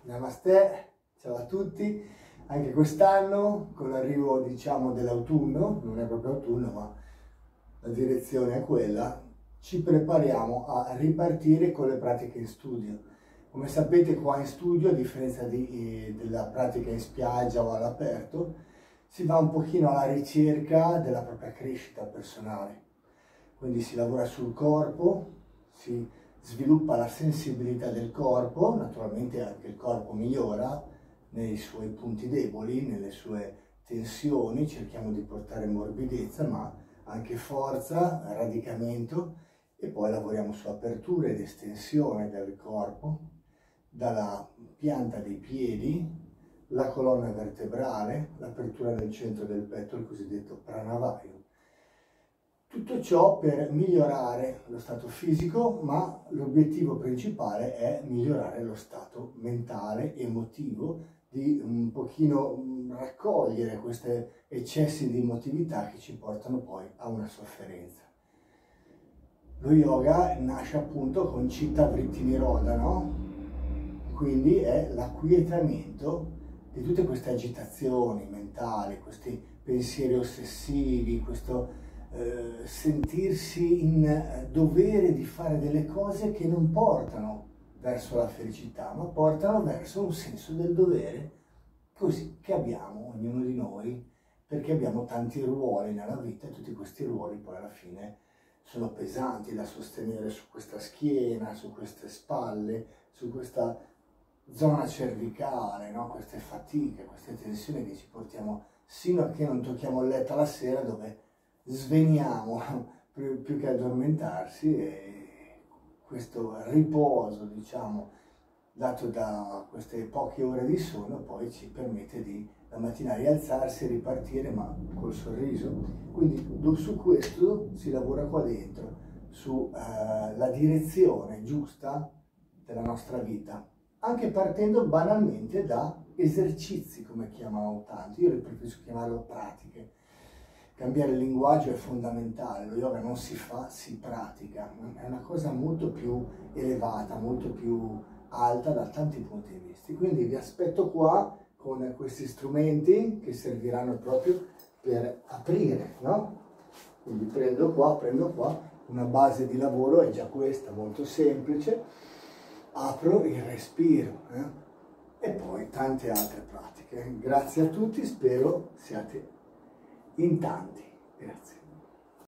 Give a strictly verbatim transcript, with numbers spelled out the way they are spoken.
Namaste, ciao a tutti. Anche quest'anno, con l'arrivo diciamo dell'autunno, non è proprio autunno ma la direzione è quella, ci prepariamo a ripartire con le pratiche in studio. Come sapete, qua in studio, a differenza di, eh, della pratica in spiaggia o all'aperto, si va un pochino alla ricerca della propria crescita personale. Quindi si lavora sul corpo, si sviluppa la sensibilità del corpo, naturalmente anche il corpo migliora nei suoi punti deboli, nelle sue tensioni, cerchiamo di portare morbidezza, ma anche forza, radicamento, e poi lavoriamo su apertura ed estensione del corpo, dalla pianta dei piedi, la colonna vertebrale, l'apertura del centro del petto, il cosiddetto pranavayu. Tutto ciò per migliorare lo stato fisico, ma l'obiettivo principale è migliorare lo stato mentale, emotivo, di un pochino raccogliere questi eccessi di emotività che ci portano poi a una sofferenza. Lo yoga nasce appunto con Citta Vritti Nirodha, no? Quindi è l'acquietamento di tutte queste agitazioni mentali, questi pensieri ossessivi, questo Eh, sentirsi in eh, dovere di fare delle cose che non portano verso la felicità, ma portano verso un senso del dovere, così che abbiamo ognuno di noi, perché abbiamo tanti ruoli nella vita e tutti questi ruoli poi alla fine sono pesanti da sostenere su questa schiena, su queste spalle, su questa zona cervicale, no? Queste fatiche, queste tensioni che ci portiamo sino a che non tocchiamo il letto alla sera, dove sveniamo più, più che addormentarsi, e questo riposo, diciamo, dato da queste poche ore di sonno poi ci permette di la mattina rialzarsi e ripartire, ma col sorriso. Quindi su questo si lavora qua dentro, sulla eh, direzione giusta della nostra vita, anche partendo banalmente da esercizi, come chiamano tanti. Io preferisco chiamarlo pratiche. Cambiare il linguaggio è fondamentale, lo yoga non si fa, si pratica, è una cosa molto più elevata, molto più alta da tanti punti di vista. Quindi vi aspetto qua con questi strumenti che serviranno proprio per aprire, no? Quindi prendo qua, prendo qua, una base di lavoro è già questa, molto semplice, apro il respiro, eh? E poi tante altre pratiche. Grazie a tutti, spero siate in tanti. Grazie.